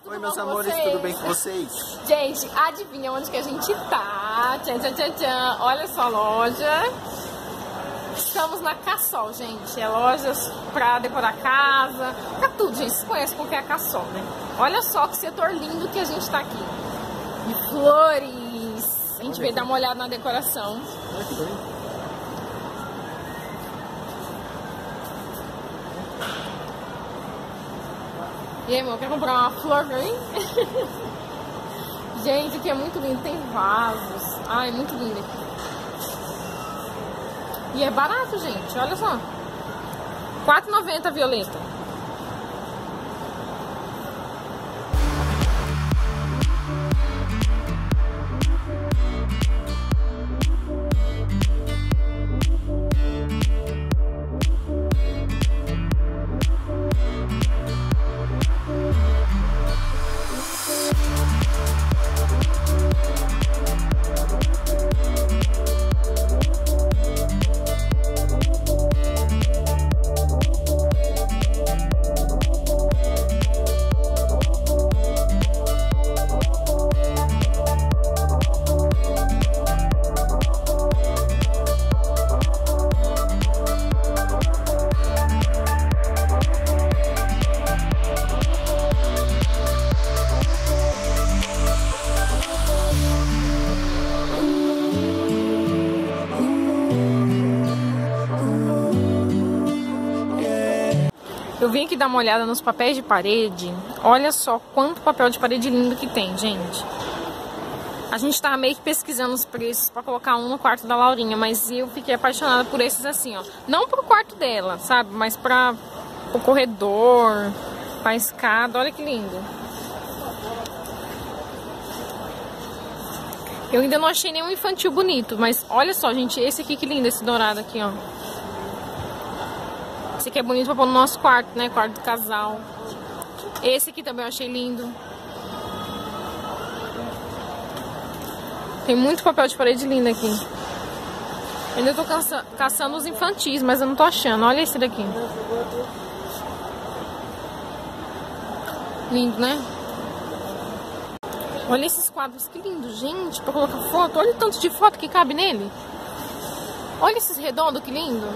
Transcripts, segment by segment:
Oi, meus amores, tudo bem com vocês? Gente, adivinha onde que a gente tá? Tchan, tchan, tchan, tchan. Olha só a loja. Estamos na Cassol, gente. É lojas pra decorar a casa, pra tudo, gente. Vocês conhecem porque é a Cassol, né? Olha só que setor lindo que a gente tá aqui. De flores. A gente veio dar uma olhada na decoração. Olha que bonito. E aí, amor, quer comprar uma flor pra mim? Gente, aqui é muito lindo. Tem vasos. Ai, muito lindo aqui. E é barato, gente. Olha só. R$4,90 a violeta. Eu vim aqui dar uma olhada nos papéis de parede. Olha só quanto papel de parede lindo que tem, gente. A gente tava meio que pesquisando os preços pra colocar um no quarto da Laurinha, mas eu fiquei apaixonada por esses assim, ó. Não pro quarto dela, sabe? Mas pra o corredor, pra escada. Olha que lindo. Eu ainda não achei nenhum infantil bonito, mas olha só, gente. Esse aqui que lindo, esse dourado aqui, ó. Esse aqui é bonito pra pôr no nosso quarto, né? Quarto do casal. Esse aqui também eu achei lindo. Tem muito papel de parede lindo aqui. Ainda tô caçando os infantis, mas eu não tô achando. Olha esse daqui. Lindo, né? Olha esses quadros, que lindo, gente. Pra colocar foto. Olha o tanto de foto que cabe nele. Olha esses redondos, que lindo.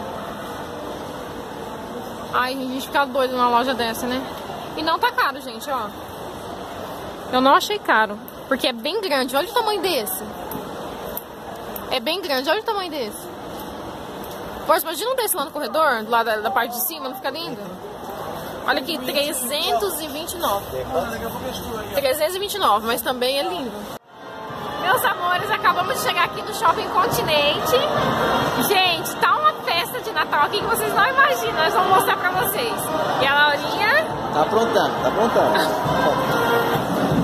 Ai, a gente fica doido numa loja dessa, né? E não tá caro, gente, ó. Eu não achei caro. Porque é bem grande. Olha o tamanho desse. É bem grande. Olha o tamanho desse. Poxa, imagina um desse lá no corredor, do lado da parte de cima, não fica lindo? Olha aqui, 329. 329, mas também é lindo. Meus amores, acabamos de chegar aqui no Shopping Continente. Gente, tá uma festa de Natal aqui que vocês não imaginam. Nós vamos mostrar pra vocês. E a Laurinha? Tá aprontando, tá aprontando.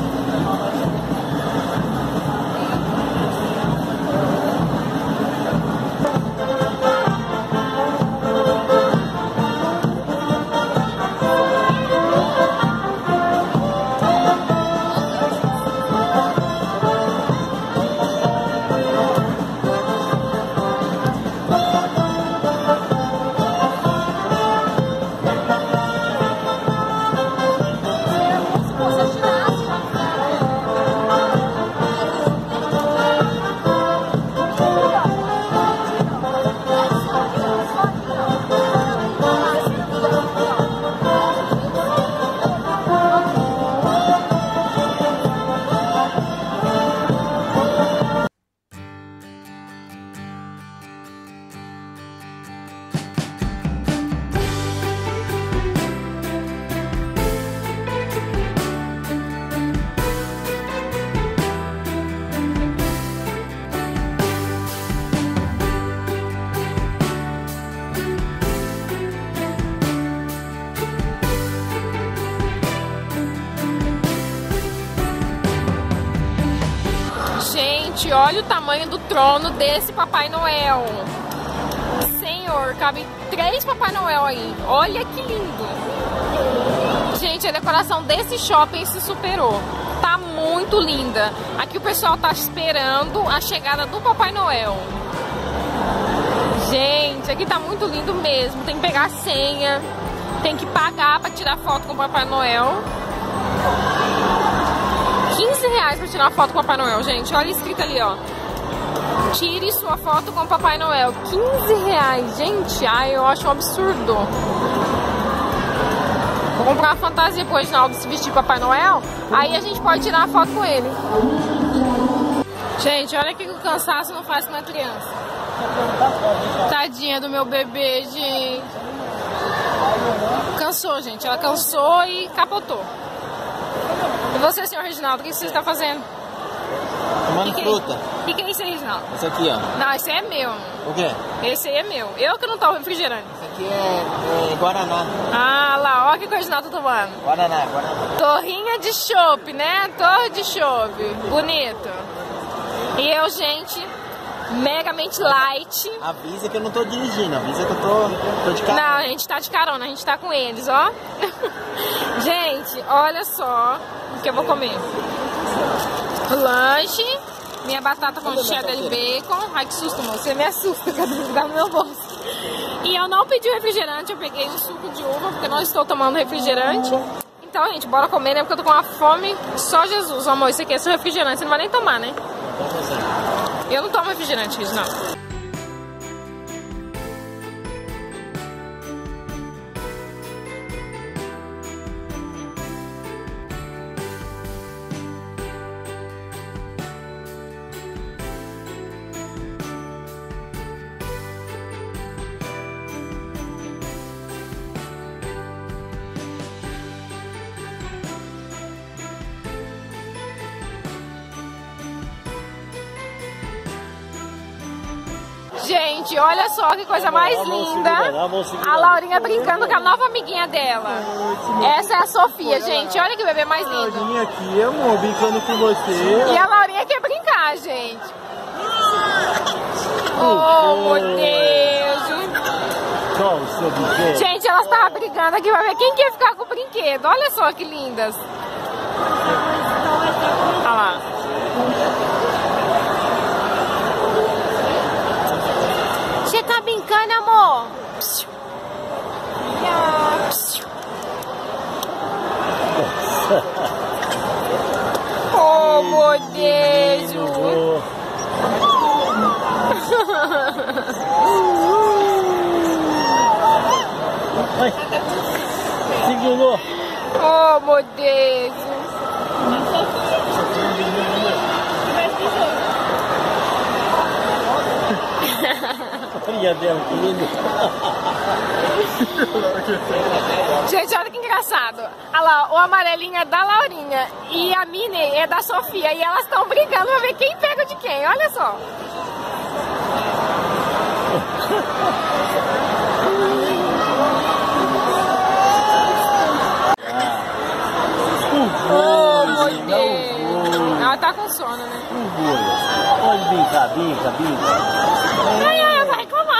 Gente, olha o tamanho do trono desse Papai Noel. Senhor, cabe 3 Papai Noel aí. Olha que lindo. Gente, a decoração desse shopping se superou. Tá muito linda. Aqui o pessoal tá esperando a chegada do Papai Noel. Gente, aqui tá muito lindo mesmo. Tem que pegar a senha. Tem que pagar pra tirar foto com o Papai Noel. reais pra tirar foto com o Papai Noel, gente. Olha escrito ali, ó. Tire sua foto com o Papai Noel. 15 reais, gente. Ai, eu acho um absurdo. Vou comprar uma fantasia pro Reginaldo se vestir de Papai Noel. Aí a gente pode tirar uma foto com ele. Gente, olha o que o cansaço não faz com uma criança. Tadinha do meu bebê, gente. Cansou, gente. Ela cansou e capotou. E você, senhor Reginaldo, o que você está fazendo? Tomando fruta. O que é isso aí, Reginaldo? Esse aqui, ó. Não, esse aí é meu. O quê? Esse aí é meu. Eu que não tomo refrigerante. Esse aqui é Guaraná. Ah, lá, olha o que o Reginaldo tá tomando. Guaraná. Torrinha de chopp, né? Torre de chopp. Bonito. E eu, gente, megamente light. Avisa que eu não tô dirigindo, avisa que eu tô de carro. Não, a gente tá de carona, a gente tá com eles, ó. Gente, olha só o que eu vou comer. Lanche, minha batata com cheddar e bacon. Ai, que susto, moço, você me assusta, que eu no meu bolso. E eu não pedi refrigerante, eu peguei um suco de uva, porque eu não estou tomando refrigerante. Então, gente, bora comer, né? Porque eu tô com uma fome. Só Jesus, amor, isso aqui é seu refrigerante, você não vai nem tomar, né? Eu não tomo refrigerante, Reginaldo. Gente, olha só que coisa mais linda. A Laurinha brincando com a nova amiguinha dela. Essa é a Sofia, gente. Olha que bebê mais lindo. Laurinha aqui, amor, brincando com você. E a Laurinha quer brincar, gente. Oh, meu Deus. Gente, elas estavam brigando aqui pra ver quem quer ficar com o brinquedo. Olha só que lindas. Olha lá. Você tá brincando, amor? Oh, meu Deus! Segurou! Oh, meu Deus! Olha dela, que lindo! Gente, olha que engraçado. Olha lá, o amarelinho é da Laurinha e a Minnie é da Sofia. E elas estão brigando pra ver quem pega de quem. Olha só. Oh, meu Deus. Ela tá com sono, né? Pode brincar, brinca. Ai, ai, vai reclamar.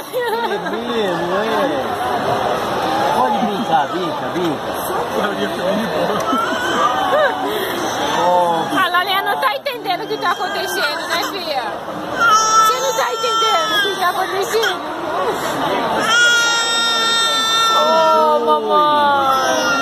Pode brincar, brinca. A Laurinha não tá entendendo o que tá acontecendo, né, filha? Você não tá entendendo o que tá acontecendo? Oh, mamãe.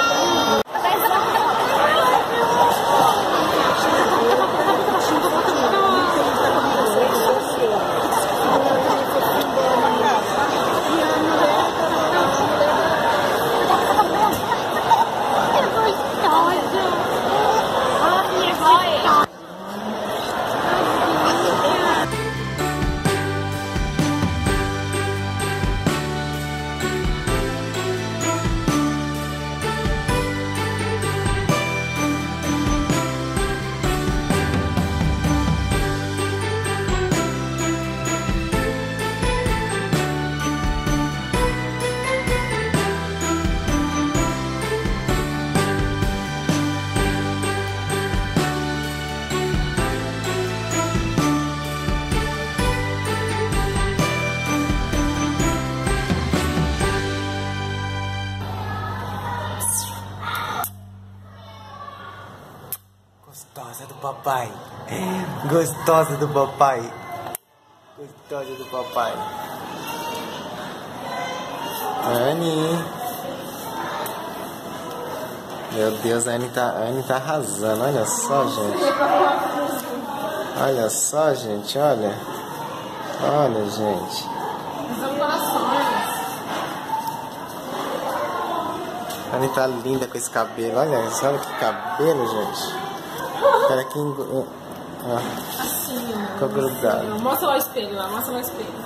Gostosa do papai. Gostosa do papai. Gostosa do papai. Annie. Meu Deus, a Anne tá arrasando. Olha só, gente. Olha só, gente, olha. Olha, gente. A Anne tá linda com esse cabelo. Olha que cabelo, gente. Espera aqui. Assim, ficou grudado. Mostra lá o espelho, lá. Mostra lá o espelho.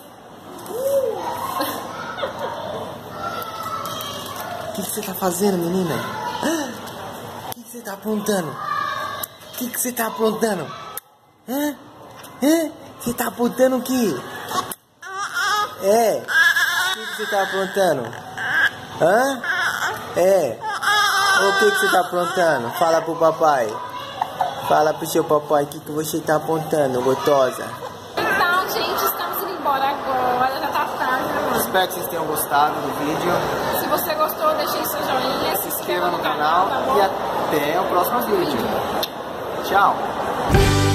O que você tá fazendo, menina? O que você tá aprontando? O que você tá aprontando? Hã? Você tá aprontando o quê? É. O que você tá aprontando? Hã? É. O que você tá aprontando? Fala pro papai. Fala pro seu papai o que você tá apontando, gostosa. Então, gente, estamos indo embora agora. Já tá tarde, né? Espero que vocês tenham gostado do vídeo. Se você gostou, deixe aí seu joinha, Se inscreva no canal tá bom? e até o próximo vídeo. Tchau.